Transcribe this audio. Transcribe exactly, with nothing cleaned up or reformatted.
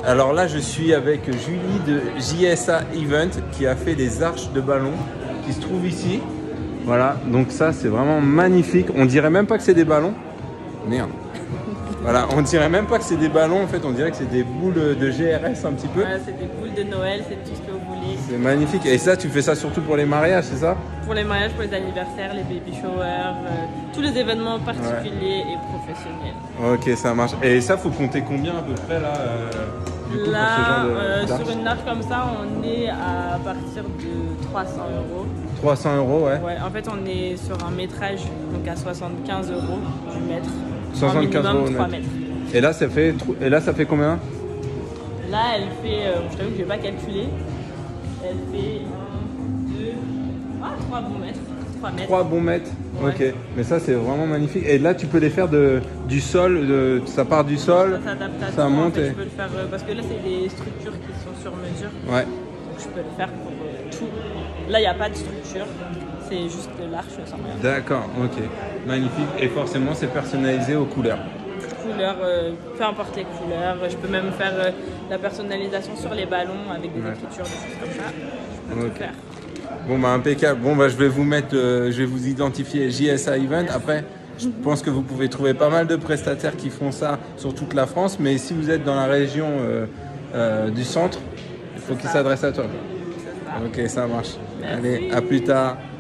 Alors là, je suis avec Julie de J S A Event qui a fait des arches de ballon qui se trouvent ici. Voilà, donc ça c'est vraiment magnifique. On dirait même pas que c'est des ballons. Merde. Voilà, on dirait même pas que c'est des ballons, en fait, on dirait que c'est des boules de G R S un petit peu. Voilà, c'est des boules de Noël, c'est tout ce que vous voulez. C'est magnifique. Et ça, tu fais ça surtout pour les mariages, c'est ça? Pour les mariages, pour les anniversaires, les baby showers, euh, tous les événements particuliers ouais. et professionnels. Ok, ça marche. Et ça, faut compter combien à peu près là euh, du coup, là, pour ce genre de, euh, sur une arche comme ça, on est à partir de trois cents euros. trois cents euros, ouais. Ouais, en fait, on est sur un métrage donc à soixante-quinze euros du mètre. soixante-quinze euros trois mètres. Et là, ça fait, et là, ça fait combien? Là, elle fait, euh, je t'avoue que je vais pas calculer. Elle fait un, deux, ah, trois bons mètres. trois mètres. trois bons mètres. Ouais. Ok. Mais ça, c'est vraiment magnifique. Et là, tu peux les faire de, du sol, de, ça part du sol, ça s'adapte à ça tout, monte. En fait, et... Je peux le faire euh, parce que là, c'est des structures qui sont sur mesure. Ouais. Donc, je peux le faire pour euh, tout. Là, il n'y a pas de structure. C'est juste de l'arche sans rien. D'accord. Ok. Magnifique. Et forcément, c'est personnalisé aux couleurs. Couleurs, euh, peu importe les couleurs. Je peux même faire euh, la personnalisation sur les ballons avec des ouais. écritures, des choses comme ça. Je peux okay. tout faire. Bon bah impeccable. Bon bah je vais vous mettre, euh, je vais vous identifier J S A Event. Après, je pense que vous pouvez trouver pas mal de prestataires qui font ça sur toute la France. Mais si vous êtes dans la région euh, euh, du centre, il faut qu'ils s'adressent à toi. Ça. Ok, ça marche. Merci. Allez, à plus tard.